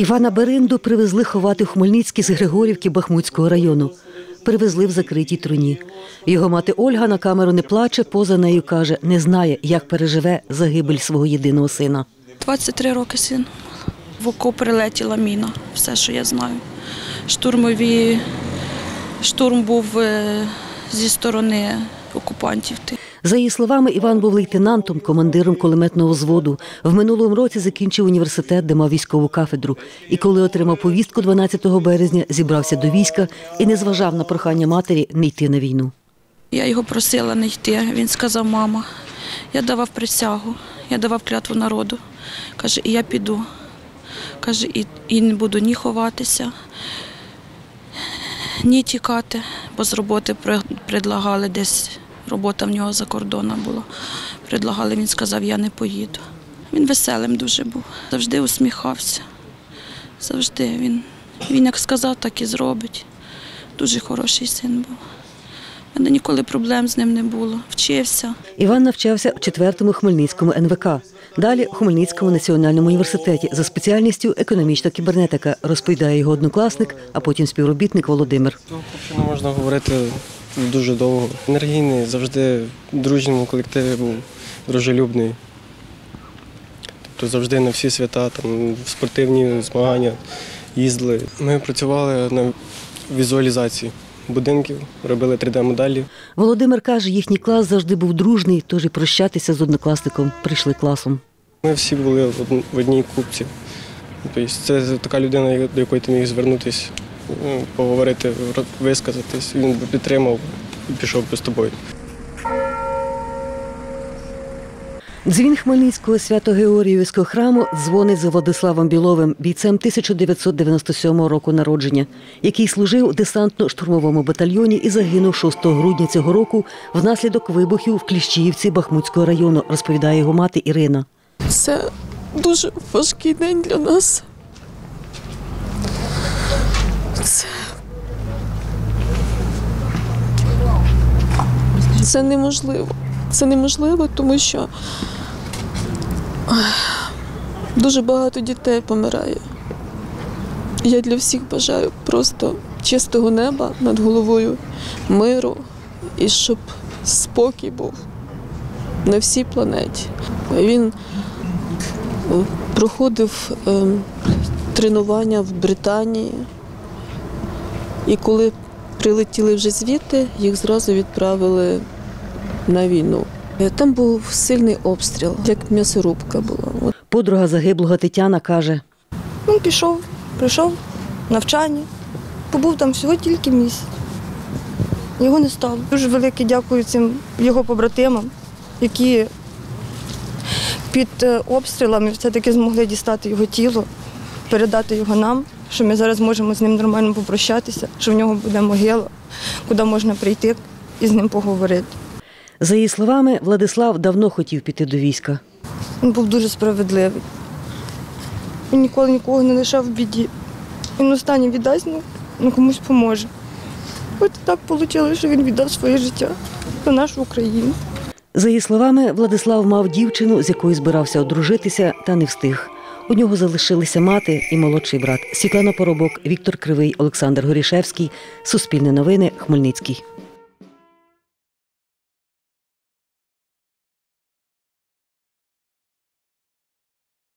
Івана Беринду привезли ховати в Хмельницький з Григорівки Бахмутського району. Привезли в закритій труні. Його мати Ольга на камеру не плаче, поза нею каже, не знає, як переживе загибель свого єдиного сина. 23 роки син. В окоп прилетіла міна, все, що я знаю. Штурм був зі сторони окупантів. За її словами, Іван був лейтенантом, командиром кулеметного взводу. В минулому році закінчив університет, де мав військову кафедру. І коли отримав повістку 12 березня, зібрався до війська і не зважав на прохання матері не йти на війну. Я його просила не йти. Він сказав, мама, я давав присягу, я давав клятву народу. Каже, і я піду. Каже, і не буду ні ховатися, ні тікати, бо з роботи предлагали десь. Робота в нього за кордоном була. Предлагали, він сказав, я не поїду. Він веселим дуже був, завжди усміхався. Завжди він як сказав, так і зробить. Дуже хороший син був. У мене ніколи проблем з ним не було. Вчився. Іван навчався в 4-му Хмельницькому НВК. Далі у Хмельницькому національному університеті за спеціальністю економічна кібернетика, розповідає його однокласник, а потім співробітник Володимир. Хлопчина можна говорити дуже довго. Енергійний, завжди в дружньому колективі був, дружелюбний. Тобто завжди на всі свята, там, в спортивні змагання їздили. Ми працювали на візуалізації будинків, робили 3D-моделі. Володимир каже, їхній клас завжди був дружний, тож і прощатися з однокласником прийшли класом. Ми всі були в одній купці. Тобто це така людина, до якої ти міг звернутися, поговорити, висказатись. Він підтримав і пішов з тобою. Дзвін Хмельницького Свято-Георгіївського храму дзвонить за Владиславом Біловим, бійцем 1997 року народження, який служив у десантно-штурмовому батальйоні і загинув 6 грудня цього року внаслідок вибухів в Кліщіївці Бахмутського району, розповідає його мати Ірина. Це дуже важкий день для нас. Це неможливо. Це неможливо, тому що дуже багато дітей помирає. Я для всіх бажаю просто чистого неба над головою, миру і щоб спокій був на всій планеті. Він проходив тренування в Британії, і коли прилетіли вже звідти, їх зразу відправили на війну. Там був сильний обстріл, як м'ясорубка була. Подруга загиблого Тетяна каже. Він прийшов навчання, побув там всього тільки місяць. Його не стало. Дуже велике дякую цим його побратимам, які під обстрілами все-таки змогли дістати його тіло, передати його нам, що ми зараз можемо з ним нормально попрощатися, що в нього буде могила, куди можна прийти і з ним поговорити. За її словами, Владислав давно хотів піти до війська. Він був дуже справедливий. Він ніколи нікого не лишав в біді. Він останнє віддасть, ну комусь поможе. От так вийшло, що він віддав своє життя за нашу Україну. За її словами, Владислав мав дівчину, з якою збирався одружитися, та не встиг. У нього залишилися мати і молодший брат. Світлана Поробок, Віктор Кривий, Олександр Горішевський. Суспільне новини, Хмельницький.